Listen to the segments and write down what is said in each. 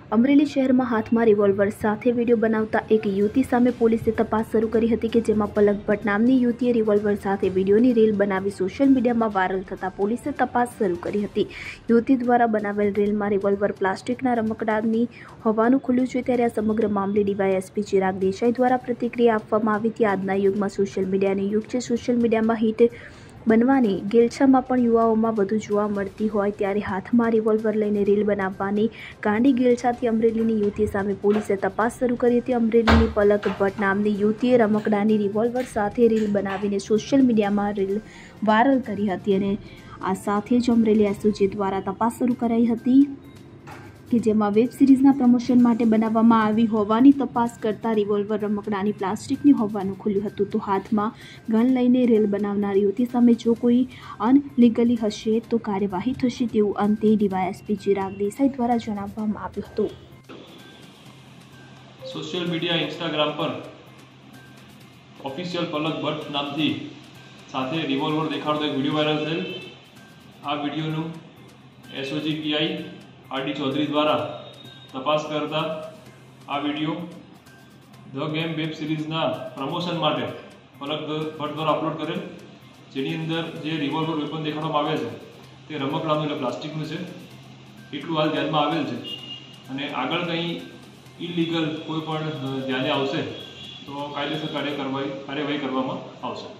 અમરેલી શહેરમાં હાથમાં રિવોલ્વર સાથે વિડીયો બનાવતા એક યુવતી સામે પોલીસે તપાસ શરૂ કરી હતી કે જેમાં પલક ભટ્ટ નામની યુવતીએ રિવોલ્વર સાથે વિડીયોની રીલ બનાવી સોશિયલ મીડિયામાં વાયરલ થતાં પોલીસે તપાસ શરૂ કરી હતી। યુવતી દ્વારા બનાવેલ રીલમાં રિવોલ્વર પ્લાસ્ટિકના રમકડાની હોવાનું ખુલ્યું છે ત્યારે આ સમગ્ર મામલે ડીવાયએસપી ચિરાગ દેસાઈ દ્વારા પ્રતિક્રિયા આપવામાં આવી હતી। આજના યુગમાં સોશિયલ મીડિયાની યુગ છે। સોશિયલ મીડિયામાં હિટ બનવાની ગેલછામાં પણ યુવાઓમાં વધુ જોવા મળતી હોય ત્યારે હાથમાં રિવોલ્વર લઈને રીલ બનાવવાની ગાંડી ગેલછાથી અમરેલીની યુવતી સામે પોલીસે તપાસ શરૂ કરી હતી। અમરેલીની પલક ભટ્ટ નામની યુવતીએ રમકડાની રિવોલ્વર સાથે રીલ બનાવીને સોશિયલ મીડિયામાં રીલ વાયરલ કરી હતી અને આ સાથે જ અમરેલી એસઓજી દ્વારા તપાસ શરૂ કરાઈ હતી કે જેમાં વેબ સિરીઝના પ્રમોશન માટે બનાવવામાં આવી હોવાની તપાસ કરતા રિવોલ્વર રમકડાની પ્લાસ્ટિકની હોવાનું ખુલ્યું હતું। તો હાથમાં ગન લઈને રીલ બનાવનાર યુવતી સામે જો કોઈ અનલીગલી હશે તો કાર્યવાહી થશે તેવું અંતે ડીવાયએસપી ચિરાગ દેસાઈ દ્વારા જણાવવામાં આવ્યું હતું। સોશિયલ મીડિયા ઇન્સ્ટાગ્રામ પર ઓફિશિયલ પલક ભટ્ટ નામથી સાથે રિવોલ્વર દેખાડતો એક વિડીયો વાયરલ થયેલ। આ વિડીયોનું એસઓજી પીઆઈ આરડી ચૌધરી દ્વારા તપાસ કરતા આ વિડીયો ધ ગેમ વેબ સિરીઝના પ્રમોશન માટે પલક ભટ્ટ દ્વારા અપલોડ કરેલ, જેની અંદર જે રિવોલ્વર વેપન દેખાડવામાં આવે છે તે રમકડાનું એટલે પ્લાસ્ટિકનું છે એટલું હાલ ધ્યાનમાં આવેલ છે અને આગળ કંઈ ઇલીગલ કોઈ પણ ધ્યાને આવશે તો કાયદેસર કાર્યવાહી કરવામાં આવશે।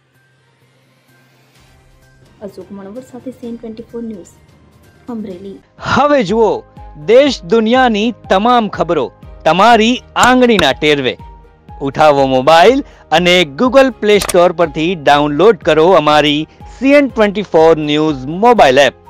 અશોક મણવર સાથે CN24 ન્યૂઝ અમરેલી। હવે જુઓ દેશ દુનિયાની તમામ ખબરો તમારી આંગળીના ટેરવે। ઉઠાવો મોબાઈલ અને ગૂગલ પ્લે સ્ટોર પરથી ડાઉનલોડ કરો અમારી CN24 ન્યૂઝ મોબાઈલ એપ।